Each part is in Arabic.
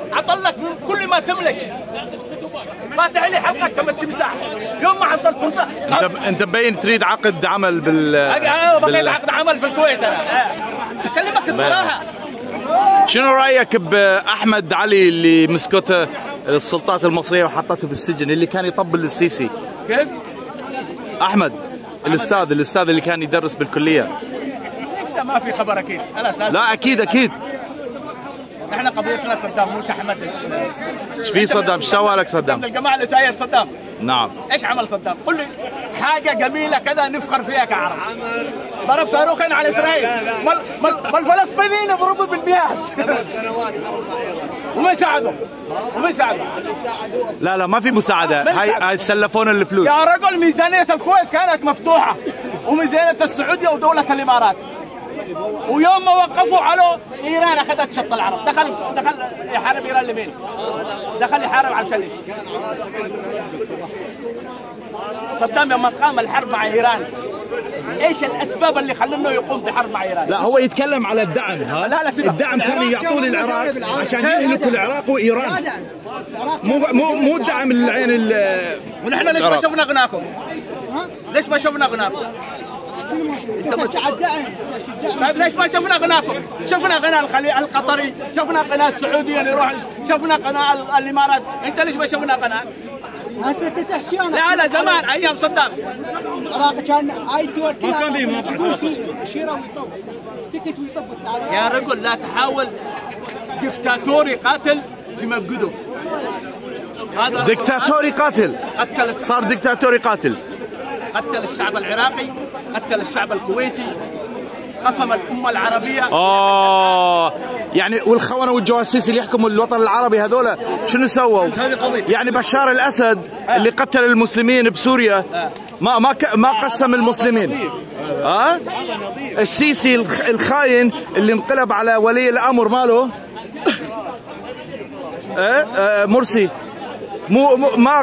عطلك من كل ما تملك، فاتح لي حلقك كما التمساح. يوم ما حصلت فرصه انت مبين تريد عقد عمل بغيت عقد عمل في الكويت. انا اكلمك الصراحه. شنو رايك باحمد علي اللي مسكته السلطات المصريه وحطته في السجن، اللي كان يطبل للسيسي؟ كيف؟ احمد الاستاذ اللي كان يدرس بالكليه. لسه ما في خبر اكيد. لا اكيد احنا قضيتنا صدام مش احمد. ايش في صدام؟ ايش سوى لك صدام؟ الجماعه اللي تأيد صدام. نعم. ايش عمل صدام؟ قل لي حاجه جميله كذا نفخر فيها كعرب. ضرب صاروخين على اسرائيل. ما الفلسطينيين يضربوا بالمئات. 8 سنوات حرب مع ايران. وما ساعدوا. لا ما في مساعده. هاي سلفونا الفلوس. يا رجل ميزانيه الكويت كانت مفتوحه، وميزانيه السعوديه ودوله الامارات. ويوم ما وقفوا على ايران اخذت شط العرب. دخل يحارب ايران لمين؟ دخل يحارب علشان ايش؟ صدام لما قام الحرب مع ايران ايش الاسباب اللي خلوه يقوم بحرب مع ايران؟ لا هو يتكلم على الدعم. لا الدعم كانوا يعطوه للعراق عشان يهلكوا العراق وايران. مو الدعم العين ونحن ليش ما شفنا غناكم؟ ليش ما شفنا غناكم؟ طيب ليش ما شفنا غناكم؟ شفنا غنى القطري، شفنا غنى السعودي اللي يروح، شفنا غنى الامارات، انت ليش ما شفنا غنى؟ هسه تحكي انا لا زمان ايام صدام العراق كان هاي الدول كلها ما كان في موقع شيره ويطبق تكت ويطبق. يا رجل لا تحاول دكتاتوري قاتل تمجده. هذا دكتاتوري قاتل صار دكتاتوري قاتل. قتل الشعب العراقي، قتل الشعب الكويتي، قسم الأمة العربية. يعني والخونة والجواسيس اللي يحكموا الوطن العربي هذول شنو سووا؟ يعني بشار الأسد اللي قتل المسلمين بسوريا ما قسم المسلمين. السيسي الخاين اللي انقلب على ولي الأمر ماله مرسي ما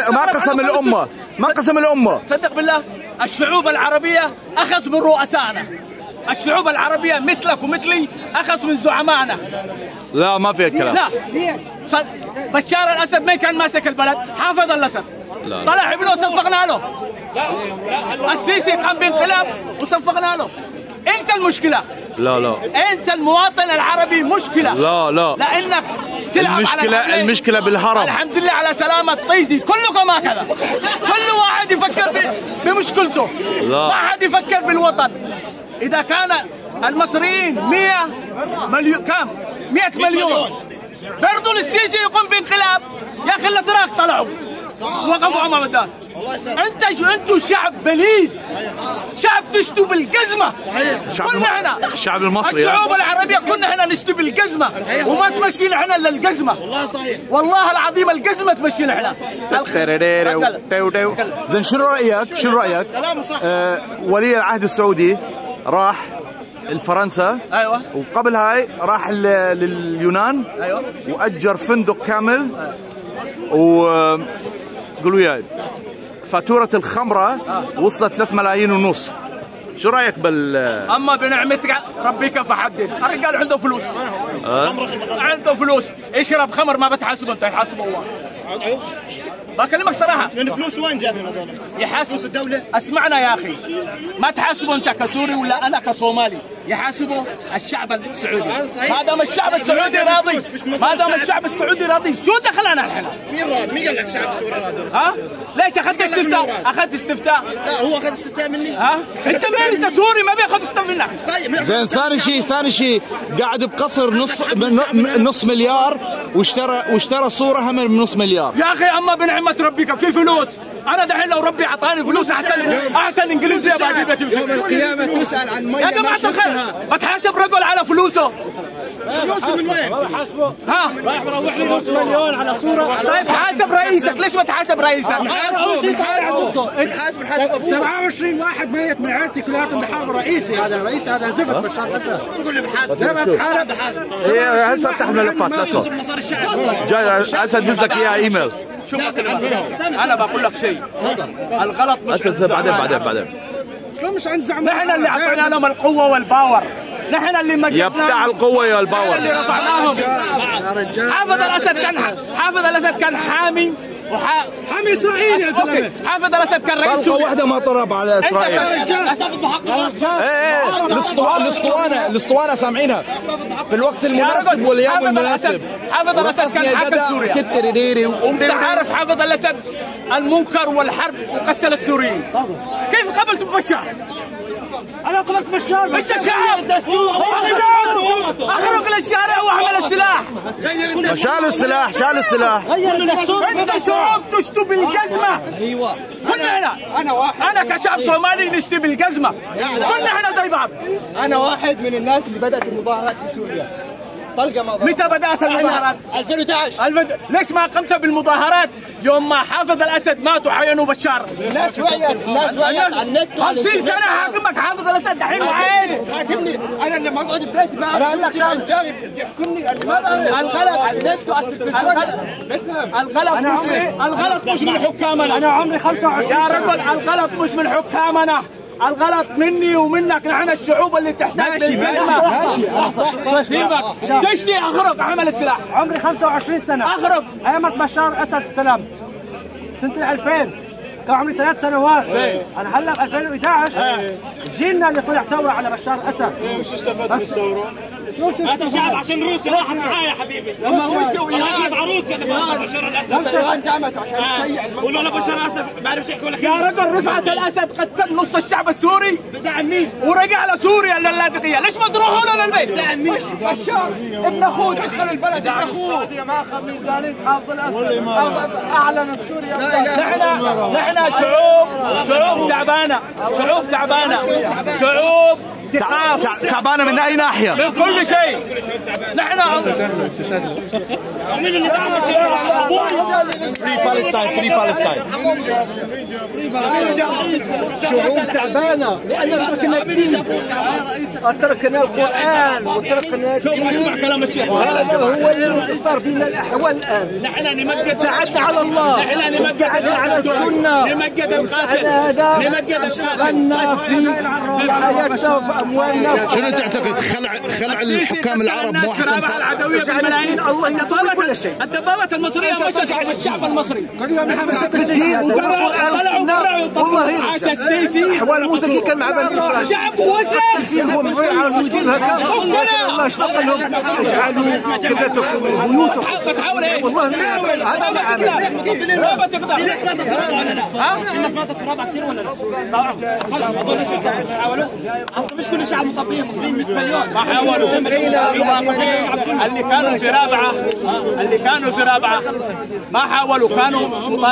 قسم الأمة. صدق بالله الشعوب العربية أخذ من رؤسائنا. الشعوب العربية مثلك ومثلي أخذ من زعمائنا. لا ما في الكلام. لا بشار الأسد ما كان ماسك البلد، حافظ الأسد. طلع ابنه وصفقنا له. السيسي قام بانقلاب وصفقنا له. أنت المشكلة. لا أنت المواطن العربي مشكلة. لا لأنك تلعب المشكلة بالهرم. الحمد لله على سلامة طيزي. كلكم هكذا. كل واحد يفكر بمشكلته. لا. ما حد يفكر بالوطن. إذا كان المصريين 100 مليون كم 100 مليون برضو السيسي يقوم بانقلاب. يا أخي الأتراك طلعوا وقفوا أمام الدار. انتوا شعب بليد، شعب تشتوا بالقزمة. كلنا هنا الشعب المصري الشعوب العربية كلنا هنا نشتوا بالقزمة، وما تمشينا احنا الا القزمة. والله صحيح، والله العظيم القزمة تمشينا احنا. زين شنو رأيك؟ كلامه صح. ولي العهد السعودي راح الفرنسا. ايوه. وقبل هاي راح لليونان. ايوه. واجر فندق كامل. قولوا وياي فاتورة الخمرة وصلت 3 ملايين ونص. شو رايك اما بنعمتك ربك فحدد. الرجال عنده فلوس. عنده فلوس يشرب خمر ما بتحاسبه انت، يحاسبه الله. بكلمك صراحة. من فلوس وين جابهم هذول؟ يحاسب الدولة. اسمعنا يا اخي، ما تحاسبه انت كسوري ولا انا كصومالي، يحاسبه الشعب السعودي. ما دام الشعب السعودي راضي، ما دام الشعب السعودي راضي، شو دخلنا الحين؟ مين راضي؟ مين قال لك الشعب السعودي راضي؟ ليش اخذت استفتاء؟ اخذت استفتاء؟ لا هو اخذ استفتاء مني. انت مين؟ انت سوري ما بياخذ استفتاء منك. طيب زين ثاني شيء قاعد بقصر نص مليار واشترى صورة هم من نص مليار. يا اخي اما بنعمة ربك في فلوس. انا دحين لو ربي اعطاني فلوس احسن انجليزيه باقي بيتي. يوم القيامة تسأل عن مية. يا جماعة الخير بتحاسب رجل على فلوسه. فلوسه من وين؟ حاسبه. رايح مروح لي نص مليون على صورة. طيب حاسب رئيسك، ليش ما تحاسب رئيسك؟ حاسب 27 واحد ميت من عيلتي كلياتهم بحارب رئيسي. هذا رئيس، هذا زفت بشار الاسد. تقول لي بحاسب. لا ما تحاسب. هسه افتح ملفات لا جاي هسه ادز لك اياها ايميل. شوف انا بقول لك شيء، الغلط مش بعدين شلون مش عند زعماء؟ نحن اللي اعطينا لهم القوه والباور. نحن اللي مجدناهم يا بتاع القوة يا الباور. اللي رفعناهم. حافظ الأسد كان حامي حامي إسرائيل يا زلمة. حافظ الأسد كان رئيس طلقة واحدة ما طرب على إسرائيل. الأسطوانة سامعينها في الوقت المناسب واليوم المناسب. حافظ الأسد كان حاكم سوريا. وأنت عارف حافظ الأسد المنكر والحرب وقتل السوريين. كيف قبلت ببشار؟ انا قبلت بشار. انت شعب اخرج للشارع واحمل السلاح. شال السلاح. انت شعوب تشتو بالجزمه. ايوه كلنا هنا. انا كشعب صومالي نشتي بالجزمه. كلنا هنا زي بعض. انا واحد من الناس اللي بدات المظاهرات في سوريا. طلقه ما متى بدات المظاهرات؟ 2011. ليش ما قمت بالمظاهرات يوم ما حافظ الاسد مات وعينوا بشار؟ الناس وعيت على النت. 50 سنه حاكمك حافظ الاسد دحين معين. حاكمني انا لما اقعد ببيتي ما انا اقول لك شغله جاري يحكمني. الغلط مش من حكامنا. انا عمري 25 يا رجل الغلط مش من حكامنا، الغلط مني ومنك. نحن الشعوب اللي تحتاج للكلمة. تشتي اخرج احمل السلاح. عمري 25 سنة. اخرج. ايامة بشار الاسد استلم سنة 2000 كان عمري 3 سنوات. انا هلا ب 2011 جينا اللي طلع ثورة على بشار الاسد. وش استفدت من الثورة؟ هذا الشعب عشان روسيا راحت معايا يا حبيبي. لما هو يسوي يجيب عروسيا بشار الاسد. دعمته عشان يسيع قولوا له بشار الاسد ما بعرفش يحكوا لك. يا رجل رفعت الاسد قتل نص الشعب السوري. بدعم مين؟ ورجع لسوريا اللاذقية. ليش ما تروحوا له للبيت؟ بدعم مين؟ بشار ابن اخوه دخل البلد. ابن اخوه ما اخذ ميزانية حافظ الاسد. اعلن بسوريا. نحن شعوب تعبانة. شعوب تعبانة من أي ناحية؟ من كل شيء. نحن مين اللي دعم شعوب تعبانة لأن تركنا الدين، تركنا القرآن وتركنا شوف اسمع كلام الشيخ. هذا هو اللي صار بينا الأحوال الآن. نحن نمجد تعدى على الله. نحن نمجد تعدى على السنة. نمجد القاتل. نمجد القاتل. في حياتنا وفي أموالنا. شنو تعتقد خلع الحكام العرب مو أحسن؟ العدوية بالملايين. الله يطول كل شيء. الدبابات المصرية مشت على الشعب المصري. طلعوا عاش السيسي. أحوال موسى كان مع بني إسرائيل. شعب وسخ. فيهم موجودين هكذا. الله اشتق لهم اجعلوا قبلتكم وبيوتكم. بتحاول ايه؟ والله هذا ما عمل. ما تقدر. ها؟ الناس ما تترابع كثير ولا لا؟ خلص هذول ايش حاولوا؟ اصلا مش كل الشعب مطبقين مسلمين مش مليون. ما حاولوا. اللي كانوا في رابعة ما حاولوا. كانوا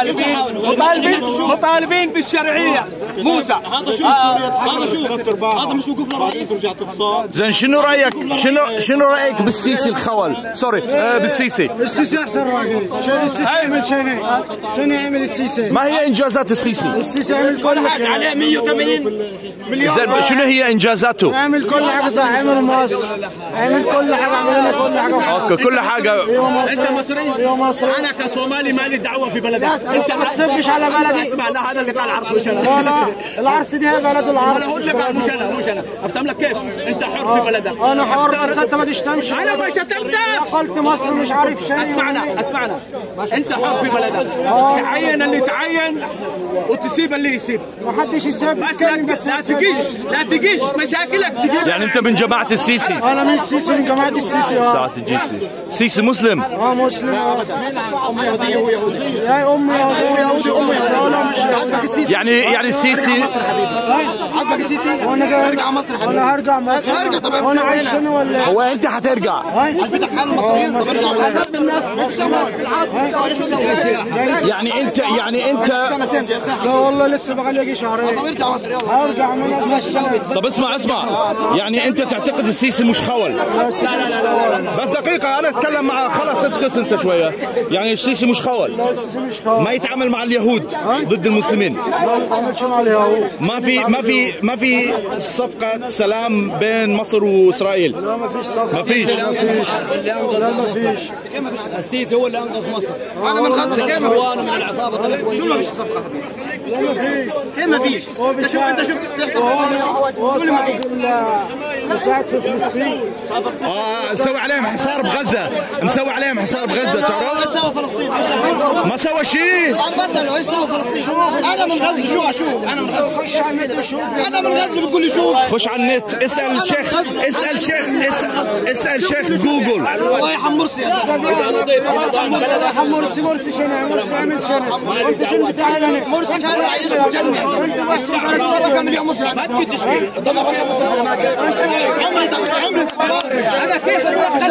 مطالبين بالشرعية. موسى هذا شو هذا مش وقوف لرئيس ورجعت اقتصاد. زين شنو رأيك بالسيسي الخول؟ سوري بالسيسي. السيسي احسن راجل. شنو السيسي يعمل؟ شنو يعمل السيسي؟ ما هي انجازات السيسي؟ السيسي يعمل كل حاجه عليه 180 مليون. زين شنو هي انجازاته؟ يعمل كل حاجه صح. عمل مصر عمل كل حاجه. عمل لنا كل حاجه. اوكي كل حاجه. انت مصري. انا كصومالي مالي دعوه في بلدك. انت ما تسبش على بلدي. اسمع لا هذا اللي قال عرس مش انا. لا العرس دي هي بلد العرس. انا اقول لك مش انا افتهم لك كيف. انت حر في بلدك. انا حر بس انت ما تشتمش. انا ما شتمتك. قلت مصر مش عارف شيء. اسمعنا انت حر في بلدك. تعين اللي تعين وتسيب اللي يسيب. ما حدش يسيب. بس لا تجيش مشاكلك تجيب. يعني انت من جماعة السيسي؟ انا من السيسي من جماعة السيسي. جماعة السيسي. سيسي مسلم؟ مسلم. ام يهوديه وهو يهودي. يا ام يهودي ام يهودي. يعني السيسي عجبك السيسي؟ وانا ارجع مصر حبيبي. انا هرجع مصر. ارجع. طب وانا عايش هنا ولا هو انت هترجع؟ عجبتك حال المصريين؟ طب ارجع. يعني انت سنتين جاي ساحه. لا والله لسه بقى لي شهرين. طب ارجع مصر يلا. هرجع من اتمشى. طب اسمع يعني انت تعتقد السيسي مش خول؟ لا بس دقيقة انا اتكلم مع خلاص اسكت انت شوية. يعني السيسي مش خول؟ ما يتعامل مع اليهود ضد المسلمين؟ ما يتعاملش مع اليهود. ما في صفقة سلام بين مصر واسرائيل؟ لا ما فيش صفقة. ما فيش. لا ما فيش. السيسي هو اللي انقذ مصر. انا من غزه. كيف هو من العصابه طلع. شو ما فيش صفقه حبيبي؟ لا ما فيش. كيف ما فيش؟ انت شفت هو صاحب مساعد في فلسطين. مسوي عليهم حصار بغزه، مسوي عليهم حصار بغزه، تعرف؟ سوى فلسطين ما سوى شيء. بسأله ايش سوى فلسطين؟ انا من غزه شو اشوف؟ انا من غزه خش على النت وشوف. انا من غزه بتقول لي شو؟ خش على النت، اسال شيخ، اسال شيخ جوجل. الله يرحم مرسي مرسي شنو؟ مرسي عمل شنو؟ انت شنو بتعمل؟ مرسي كان يعيش بجنة. انت بس رقم مليون مصري عمري انا كيف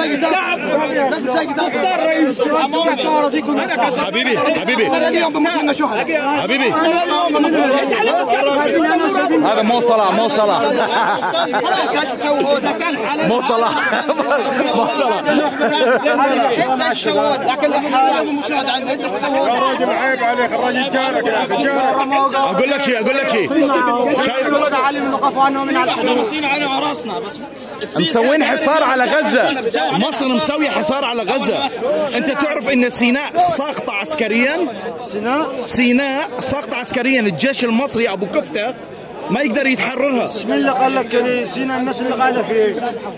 اختار رئيس حبيبي اليوم بموت لنا شهداء. حبيبي هذا مو صلاح، مو صلاح، مو صلاح، مو صلاح. ايش سويت؟ لكن مشاهد عنه انت سويت. يا راجل عيب عليك، الراجل جارك يا اخي، جارك. اقول لك شيء شايف علي من وقفوا عنه من على الحدود. على راسنا بس مسوين حصار على غزة. مصر مسوي حصار على غزة. انت تعرف ان سيناء ساقطة عسكريا؟ سيناء ساقطة عسكريا. الجيش المصري ابو كفتة ما يقدر يتحررها. مين اللي قال لك سيناء الناس اللي قاعده فيه؟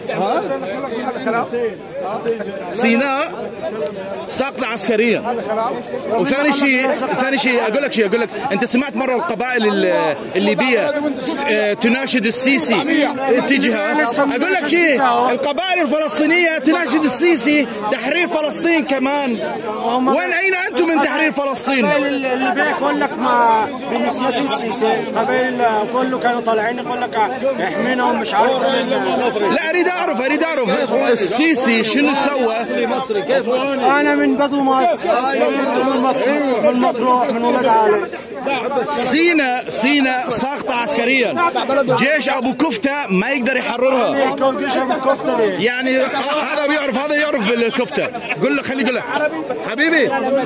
سيناء ساقطة عسكريا. وثاني شيء اقول لك انت سمعت مره القبائل الليبيه تناشد السيسي اتجاه. اقول لك شيء، القبائل الفلسطينيه تناشد السيسي تحرير فلسطين كمان. وين اين انتم من تحرير فلسطين؟ الليبيه يقول لك ما بنسمعش السيسي، قبائل كله كانوا طالعين يقول لك احمينا ومش عارف. لا اريد اعرف السيسي شنو سوى؟ انا من بدو مصر، من مطروح، من ولد علي. سيناء ساقطة عسكريا. جيش ابو كفتة ما يقدر يحررها. جيش ابو كفتة ليه؟ يعني هذا يعرف بالكفتة. قل له خلي يقول له حبيبي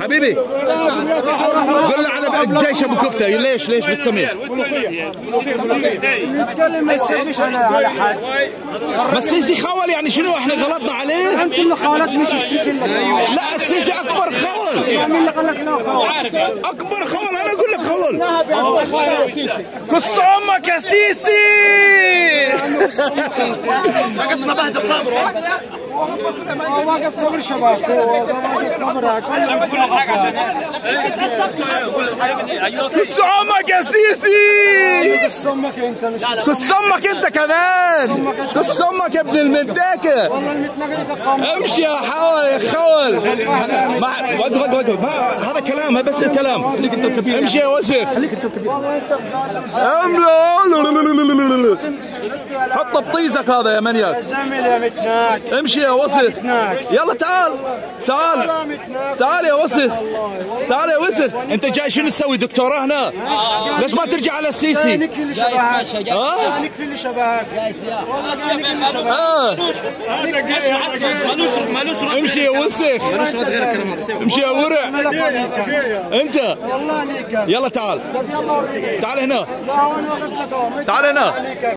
قل له على جيش ابو كفتة. ليش بالسمية؟ يتكلم ما يسويش على حد. بس السيسي خول، يعني شنو احنا غلطنا عليه؟ انت اللي خالت مش السيسي اللي خالت. لا السيسي اكبر خول. مين اللي قال لك لا خول؟ اكبر خول، انا اقول لك خول. كس امك يا سيسي. ما قد صبر شباب. كس امك يا سيسي. كس امك انت، مش كس امك انت كمان. كس امك يا ابن المنتاكه. والله المتنقل قام. امشي يا خول. وقف هذا كلام، بس الكلام. امشي يا وسخ. حط بطيزك هذا يا منياك. زميل يا متناك. امشي يا وسخ. يلا تعال يا وسخ. تعال يا وسخ. انت جاي شنو تسوي؟ دكتوراه هنا؟ ليش ما ترجع على السيسي؟ نكفي اللي شبهك. نكفي اللي شبهك. امشي يا وسخ. امشي يا ورع. انت والله ليك. يلا تعال هنا. لا انا واقف لك اهو. تعال هنا.